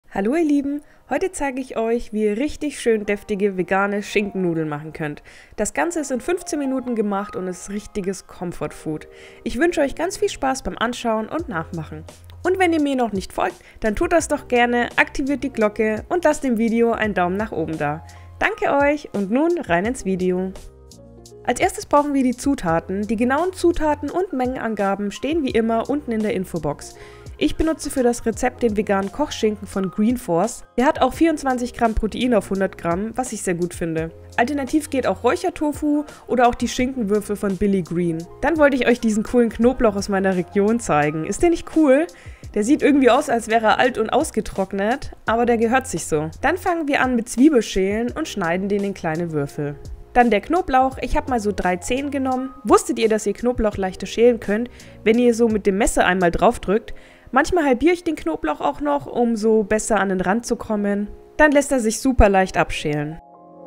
Hallo ihr Lieben, heute zeige ich euch, wie ihr richtig schön deftige vegane Schinkennudeln machen könnt. Das Ganze ist in 15 Minuten gemacht und ist richtiges Comfort Food. Ich wünsche euch ganz viel Spaß beim Anschauen und Nachmachen. Und wenn ihr mir noch nicht folgt, dann tut das doch gerne, aktiviert die Glocke und lasst dem Video einen Daumen nach oben da. Danke euch und nun rein ins Video. Als erstes brauchen wir die Zutaten. Die genauen Zutaten und Mengenangaben stehen wie immer unten in der Infobox. Ich benutze für das Rezept den veganen Kochschinken von Green Force. Der hat auch 24 Gramm Protein auf 100 Gramm, was ich sehr gut finde. Alternativ geht auch Räuchertofu oder auch die Schinkenwürfel von Billy Green. Dann wollte ich euch diesen coolen Knoblauch aus meiner Region zeigen. Ist der nicht cool? Der sieht irgendwie aus, als wäre er alt und ausgetrocknet, aber der gehört sich so. Dann fangen wir an mit Zwiebelschälen und schneiden den in kleine Würfel. Dann der Knoblauch, ich habe mal so 3 Zehen genommen. Wusstet ihr, dass ihr Knoblauch leichter schälen könnt, wenn ihr so mit dem Messer einmal drauf drückt? Manchmal halbiere ich den Knoblauch auch noch, um so besser an den Rand zu kommen. Dann lässt er sich super leicht abschälen.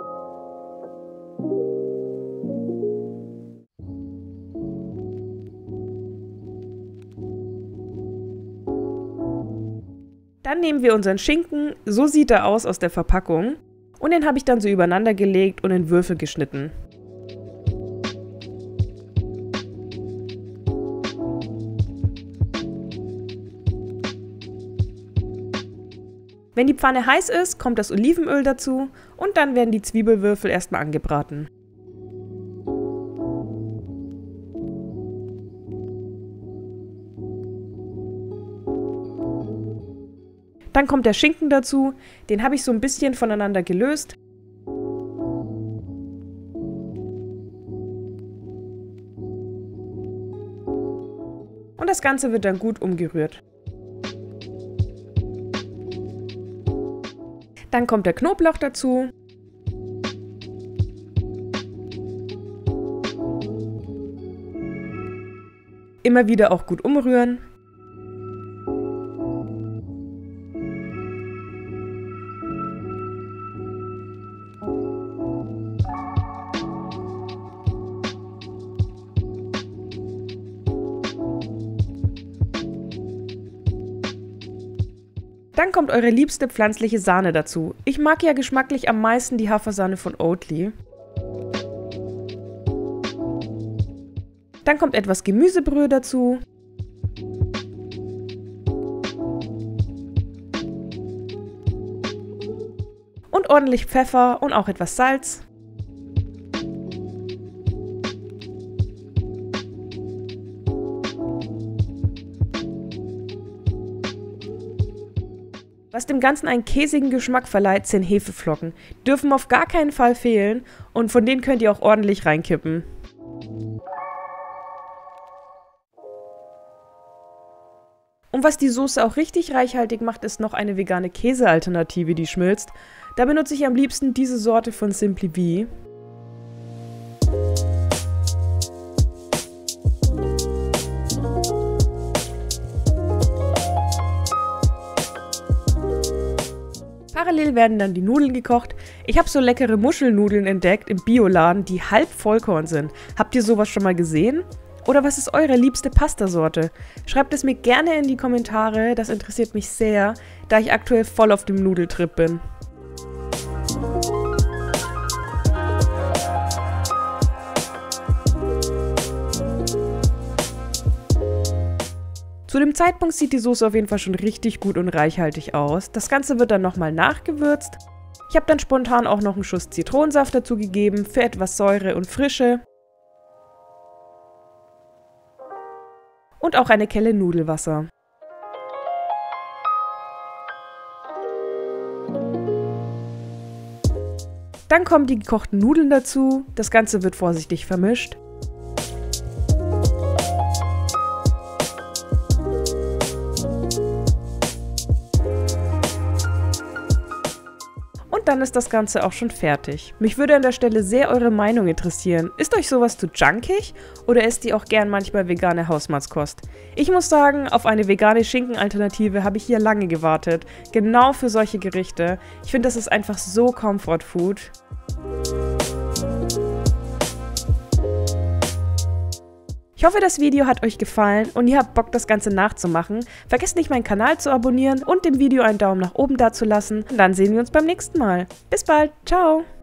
Dann nehmen wir unseren Schinken, so sieht er aus der Verpackung. Und den habe ich dann so übereinander gelegt und in Würfel geschnitten. Wenn die Pfanne heiß ist, kommt das Olivenöl dazu und dann werden die Zwiebelwürfel erstmal angebraten. Dann kommt der Schinken dazu, den habe ich so ein bisschen voneinander gelöst. Und das Ganze wird dann gut umgerührt. Dann kommt der Knoblauch dazu. Immer wieder auch gut umrühren. Dann kommt eure liebste pflanzliche Sahne dazu. Ich mag ja geschmacklich am meisten die Hafersahne von Oatly. Dann kommt etwas Gemüsebrühe dazu. Und ordentlich Pfeffer und auch etwas Salz. Was dem Ganzen einen käsigen Geschmack verleiht, sind Hefeflocken. Die dürfen auf gar keinen Fall fehlen und von denen könnt ihr auch ordentlich reinkippen. Und was die Soße auch richtig reichhaltig macht, ist noch eine vegane Käsealternative, die schmilzt. Da benutze ich am liebsten diese Sorte von Simply Be. Parallel werden dann die Nudeln gekocht. Ich habe so leckere Muschelnudeln entdeckt im Bioladen, die halb Vollkorn sind. Habt ihr sowas schon mal gesehen? Oder was ist eure liebste Pastasorte? Schreibt es mir gerne in die Kommentare, das interessiert mich sehr, da ich aktuell voll auf dem Nudeltrip bin. Zu dem Zeitpunkt sieht die Soße auf jeden Fall schon richtig gut und reichhaltig aus. Das Ganze wird dann nochmal nachgewürzt. Ich habe dann spontan auch noch einen Schuss Zitronensaft dazu gegeben, für etwas Säure und Frische. Und auch eine Kelle Nudelwasser. Dann kommen die gekochten Nudeln dazu. Das Ganze wird vorsichtig vermischt. Und dann ist das Ganze auch schon fertig. Mich würde an der Stelle sehr eure Meinung interessieren. Ist euch sowas zu junkig oder esst ihr auch gern manchmal vegane Hausmannskost? Ich muss sagen, auf eine vegane Schinkenalternative habe ich hier lange gewartet. Genau für solche Gerichte. Ich finde, das ist einfach so Comfort Food. Ich Ich hoffe, das Video hat euch gefallen und ihr habt Bock, das Ganze nachzumachen. Vergesst nicht, meinen Kanal zu abonnieren und dem Video einen Daumen nach oben dazulassen. Und dann sehen wir uns beim nächsten Mal. Bis bald. Ciao.